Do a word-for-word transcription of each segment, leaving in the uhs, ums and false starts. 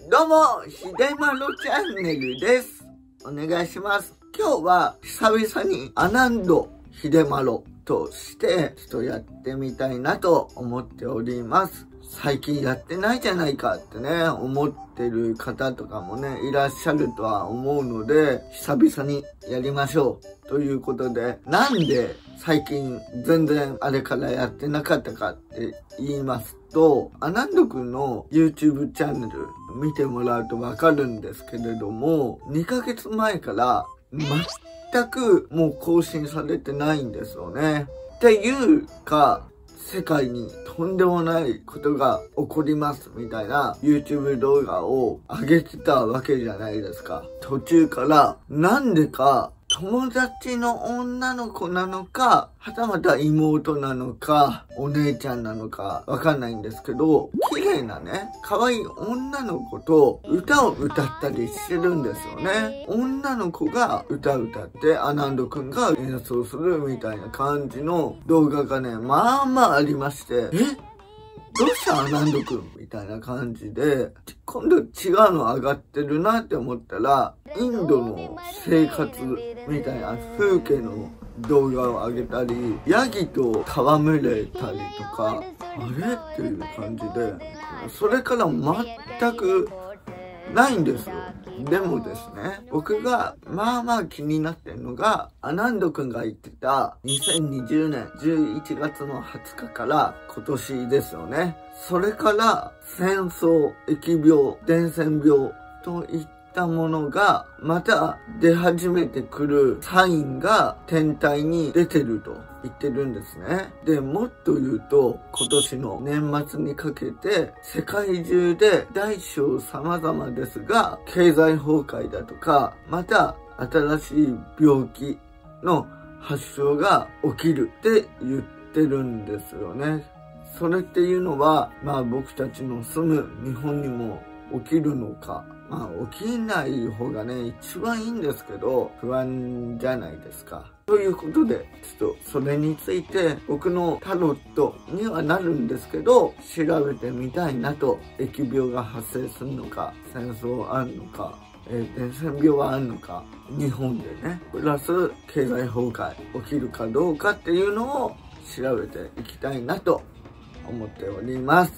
どうも、ひでまろチャンネルです。お願いします。今日は久々にアナンドひでまろとしてちょっとやってみたいなと思っております。最近やってないじゃないかってね、思ってる方とかもね、いらっしゃるとは思うので、久々にやりましょう。ということで、なんで最近全然あれからやってなかったかって言いますと、アナンドくんの YouTube チャンネル見てもらうとわかるんですけれども、にかげつまえから全くもう更新されてないんですよね。っていうか、世界にとんでもないことが起こりますみたいな YouTube 動画を上げてたわけじゃないですか。途中からなんでか友達の女の子なのか、はたまた妹なのか、お姉ちゃんなのかわかんないんですけど、綺麗なね、可愛い女の子と歌を歌ったりしてるんですよね。女の子が歌歌ってアナンドくんが演奏するみたいな感じの動画がね、まあまあありまして、えどうしたアナンドくんみたいな感じで、今度違うの上がってるなって思ったら、インドの生活みたいな風景の動画を上げたり、ヤギと戯れたりとか、あれっていう感じで、それから全くないんですよ。でもですね、僕がまあまあ気になってるのが、アナンドくんが言ってたにせんにじゅうねんじゅういちがつのはつかから今年ですよね。それから戦争、疫病、伝染病といったものがまた出始めてくるサインが天体に出てると言ってるんですね。で、もっと言うと今年の年末にかけて世界中で大小様々ですが経済崩壊だとかまた新しい病気の発症が起きるって言ってるんですよね。それっていうのはまあ僕たちの住む日本にも起きるのか、まあ起きない方がね一番いいんですけど不安じゃないですか。ということでちょっとそれについて僕のタロットにはなるんですけど調べてみたいなと。疫病が発生するのか、戦争あるのか、えー、伝染病はあるのか、日本でねプラス経済崩壊起きるかどうかっていうのを調べていきたいなと思っております。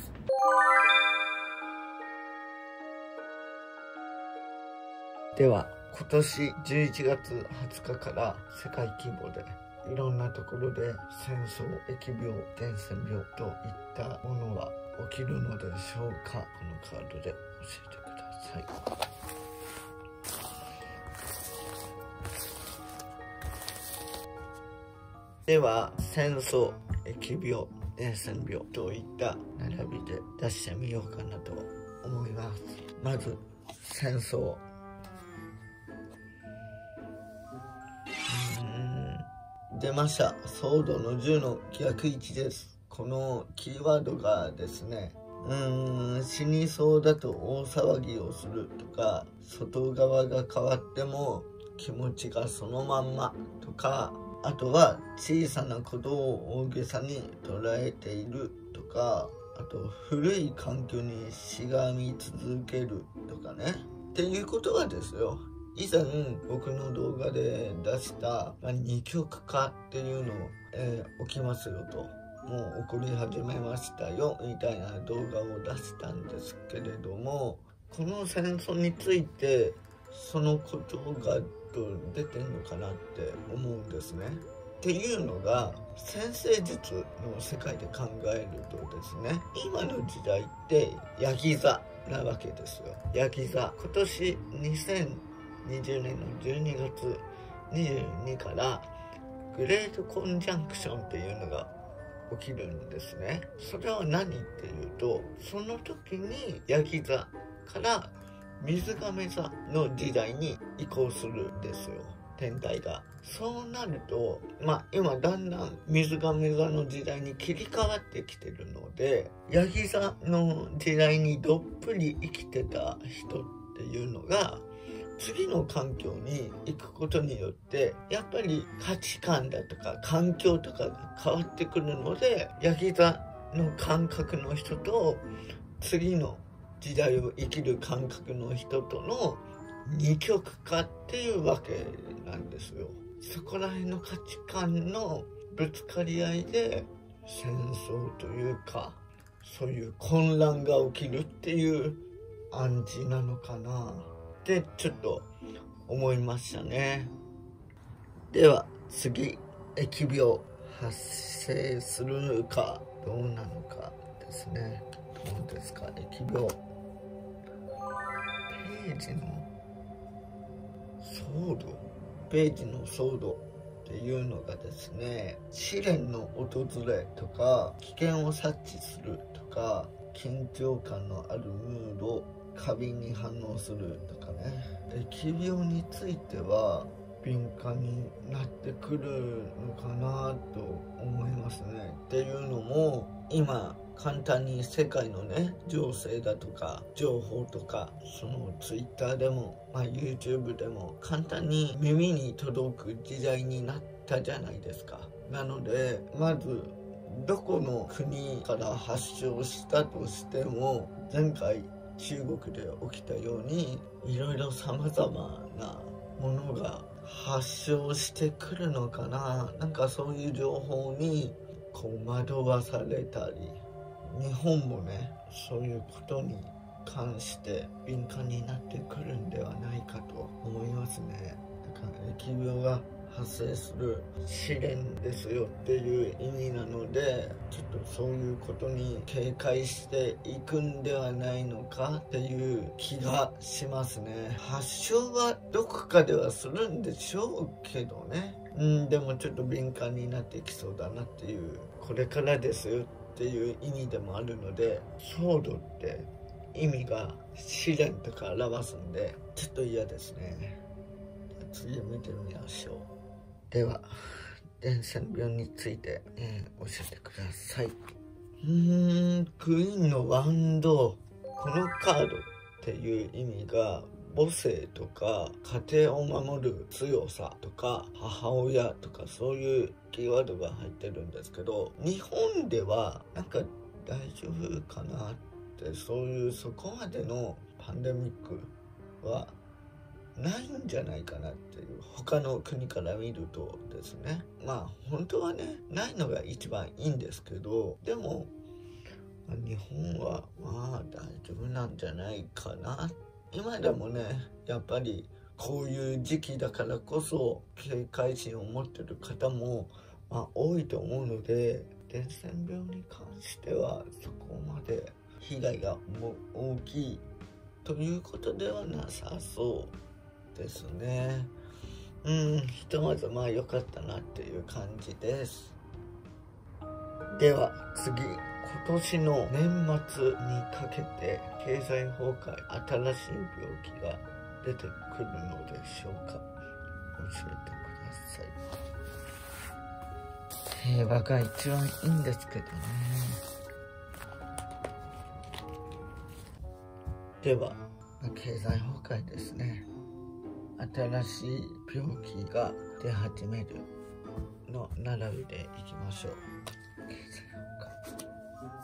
では今年じゅういちがつはつかから世界規模でいろんなところで戦争、疫病、伝染病といったものは起きるのでしょうか。このカードで教えてください。では戦争、疫病、伝染病といった並びで出してみようかなと思います。まず戦争。出ました。ソードのじゅうの逆位置です。このキーワードがですね、うーん、死にそうだと大騒ぎをするとか、外側が変わっても気持ちがそのまんまとか、あとは小さなことを大げさに捉えているとか、あと古い環境にしがみ続けるとかね。っていうことはですよ。以前僕の動画で出した、まあ、二極化っていうのを、えー、起きますよと、もう起こり始めましたよみたいな動画を出したんですけれども、この戦争についてそのことが出てんのかなって思うんですね。っていうのが占星術の世界で考えるとですね、今の時代ってヤギ座なわけですよ。ヤギ座、今年にせんにじゅうねんのじゅうにがつにじゅうにからグレートコンジャンクションっていうのが起きるんですね。それは何っていうと、その時にヤギ座から水亀座の時代に移行するんですよ、天体が。そうなるとまあ今だんだん水亀座の時代に切り替わってきてるので、ヤギ座の時代にどっぷり生きてた人っていうのが次の環境に行くことによってやっぱり価値観だとか環境とかが変わってくるので、ヤギ座の感覚の人と次の時代を生きる感覚の人との二極化っていうわけなんですよ。そこら辺の価値観のぶつかり合いで戦争というか、そういう混乱が起きるっていう暗示なのかなってちょっと思いましたね。では次、疫病発生するかどうなのかですね。どうですか、疫病。ページの騒動ページの騒動っていうのがですね、試練の訪れとか危険を察知するとか緊張感のあるムード、過敏に反応するとかね。疫病については敏感になってくるのかなと思いますね。っていうのも、今簡単に世界のね情勢だとか情報とか、そのツイッターでも、まあ、YouTube でも簡単に耳に届く時代になったじゃないですか。なのでまずどこの国から発症したとしても、前回中国で起きたようにいろいろさまざまなものが発症してくるのかな。なんかそういう情報にこう惑わされたり、日本もねそういうことに関して敏感になってくるんではないかと思いますね。だから疫病が発生する試練ですよっていう意味なので、ちょっとそういうことに警戒していくんではないのかっていう気がしますね。発症はどこかではするんでしょうけどね。うん、でもちょっと敏感になってきそうだなっていう、これからですよっていう意味でもあるので、騒動って意味が試練とか表すんでちょっと嫌ですね。次見てみましょう。では伝染病について、えー、教えてください。うーんクイーンのワンド、このカードっていう意味が母性とか家庭を守る強さとか母親とか、そういうキーワードが入ってるんですけど、日本ではなんか大丈夫かなって、そういうそこまでのパンデミックはないんじゃないかなっていう、他の国から見るとですね。まあ本当はねないのが一番いいんですけど、でも日本はまあ大丈夫なんじゃないかな。今でもねやっぱりこういう時期だからこそ警戒心を持ってる方も、まあ、多いと思うので、伝染病に関してはそこまで被害が大きいということではなさそうですね。うん、ひとまずまあ良かったなっていう感じです。では次、今年の年末にかけて経済崩壊、新しい病気が出てくるのでしょうか。教えてください。平和が一番いいんですけどね。では経済崩壊ですね。新しい病気が出始めるの並びでいきましょう。経済崩壊、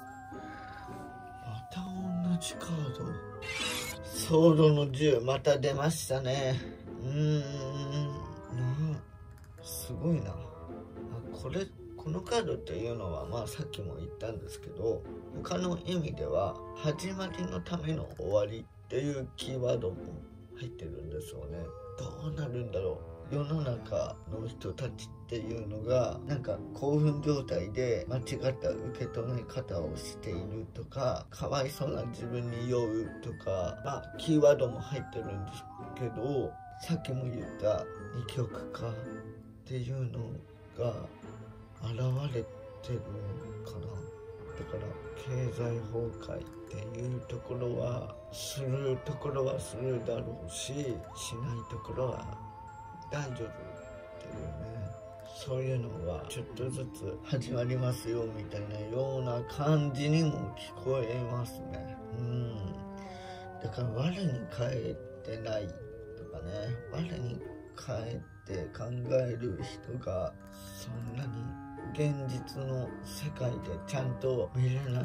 また同じカード、ソードのじゅう、また出ましたね。うーんなすごいな。あこれこのカードっていうのは、まあさっきも言ったんですけど、他の意味では始まりのための終わりっていうキーワードも入ってるんですよね。どうなるんだろう。世の中の人たちっていうのがなんか興奮状態で間違った受け止め方をしているとか、かわいそうな自分に酔うとか、まあキーワードも入ってるんですけど、さっきも言った二極化っていうのが現れてるのかな。だから経済崩壊っていうところはするところはするだろうし、しないところは大丈夫っていうね、そういうのはちょっとずつ始まりますよみたいなような感じにも聞こえますね。うんだから我に返ってないとかね、我に返って考える人がそんなに現実の世界でちゃんと見れない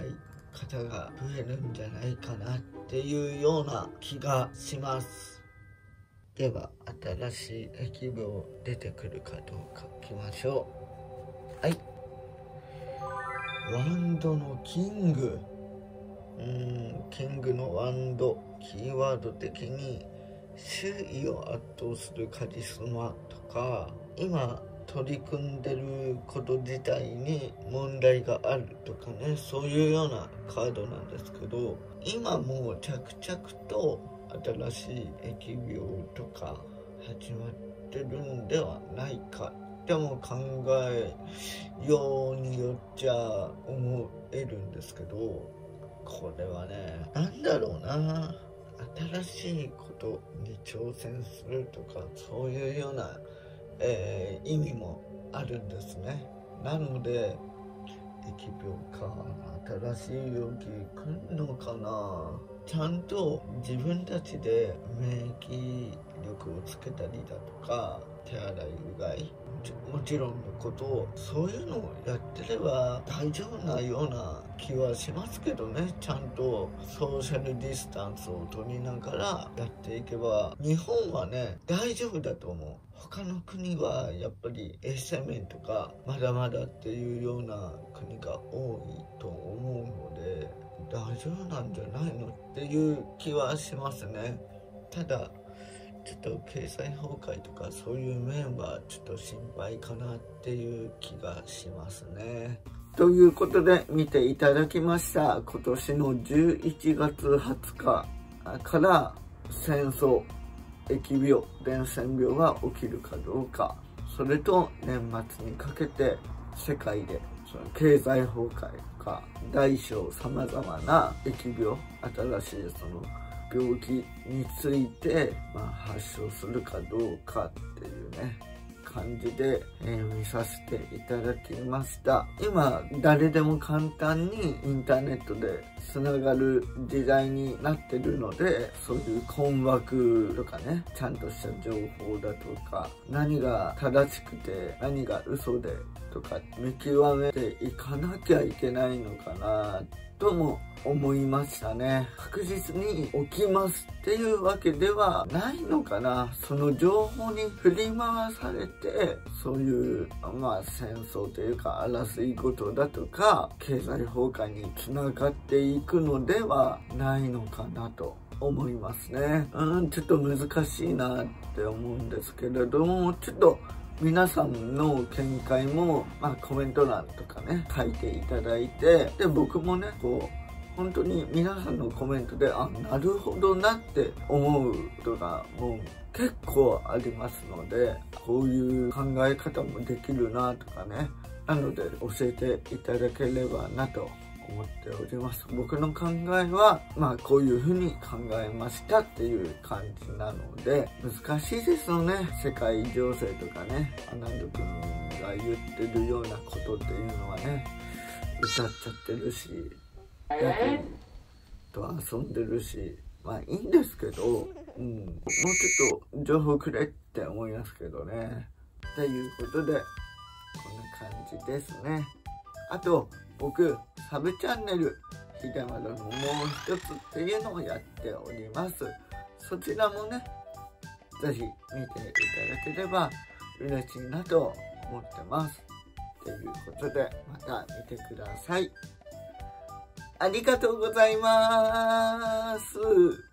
方が増えるんじゃないかなっていうような気がします。では新しい疫病出てくるかどうかいきましょう。はい、ワンドのキング。うーんキングのワンド、キーワード的に周囲を圧倒するカリスマとか、今取り組んでること自体に問題があるとかね、そういうようなカードなんですけど、今もう着々と新しい疫病とか始まってるんではないかっても考えようによっちゃ思えるんですけど、これはね、なんだろうな、新しいことに挑戦するとか、そういうような、えー、意味もあるんですね。なので疫病か、新しい病気来るのかな。ちゃんと自分たちで免疫力をつけたりだとか、手洗いうがい、もちろんのことを、そういうのをやってれば大丈夫なような気はしますけどね。ちゃんとソーシャルディスタンスを取りながらやっていけば、日本はね大丈夫だと思う。他の国はやっぱり衛生面とかまだまだっていうような国が多いと思うので、大丈夫なんじゃないのっていう気はしますね。ただちょっと経済崩壊とかそういう面はちょっと心配かなっていう気がしますね。ということで見ていただきました。今年のじゅういちがつはつかから戦争、疫病、伝染病が起きるかどうか、それと年末にかけて世界でその経済崩壊とか大小さまざまな疫病、新しいその病気について、まあ、発症するかどうかっていうね感じで、えー、見させていただきました。今誰でも簡単にインターネットでつながる時代になってるので、そういう困惑とかね、ちゃんとした情報だとか、何が正しくて何が嘘でとか見極めていかなきゃいけないのかなとも思いましたね。確実に起きますっていうわけではないのかな。その情報に振り回されて、そういうまあ戦争というか争い事だとか経済崩壊につながっていくのではないのかなと思いますね。うんちょっと難しいなって思うんですけれども、ちょっと皆さんの見解も、まあ、コメント欄とかね書いていただいて、で僕もねこう本当に皆さんのコメントで、あ、なるほどなって思うことがもう結構ありますので、こういう考え方もできるなとかね、なので教えていただければなと思っております。僕の考えはまあこういうふうに考えましたっていう感じなので、難しいですよね。世界情勢とかね、アナンド君が言ってるようなことっていうのはね、歌っちゃってるしヤクと遊んでるし、まあいいんですけど、うん、もうちょっと情報くれって思いますけどね。ということでこんな感じですね。あと僕サブチャンネルひでまるのもう一つっていうのをやっております。そちらもねぜひ見ていただければ嬉しいなと思ってます。ということでまた見てください。ありがとうございます。